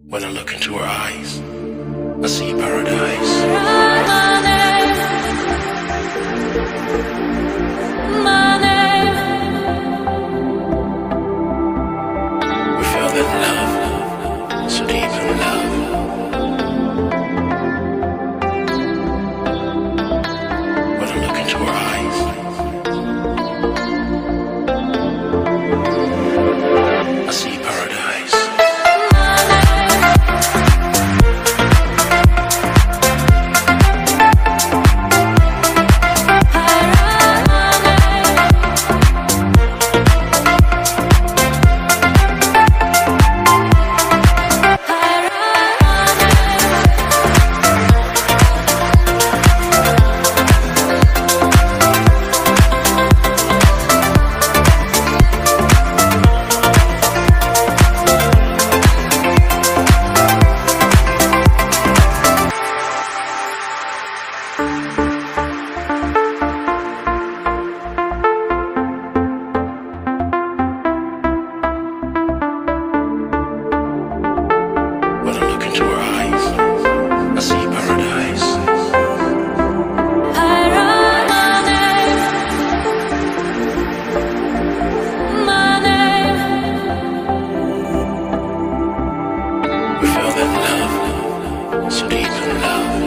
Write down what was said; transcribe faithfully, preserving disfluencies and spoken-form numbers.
When I look into her eyes, I see paradise. My name, my name. We feel that love, so deep in love. When I look into her eyes, I see paradise. So deep in love.